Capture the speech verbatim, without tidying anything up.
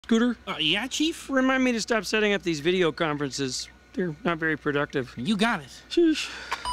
Scooter? Uh, yeah, Chief? Remind me to stop setting up these video conferences. They're not very productive. You got it. Sheesh.